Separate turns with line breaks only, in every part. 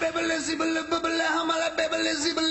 baby, let's see, I'm like, baby, let's see,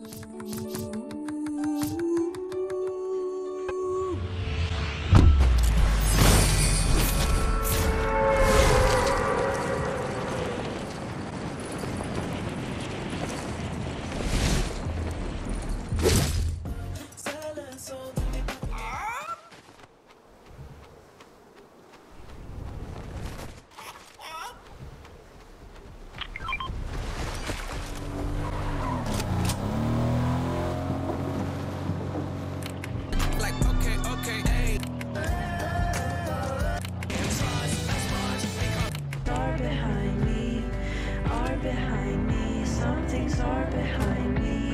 behind me, some things are behind me.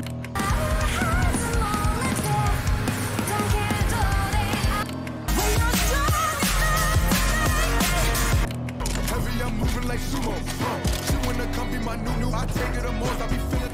Heavy, I'm moving like sumo. She wanna come be my new, I take it a most, I be feeling.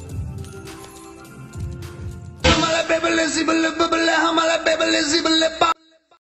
baby, let's see, I'm like, baby, let's see,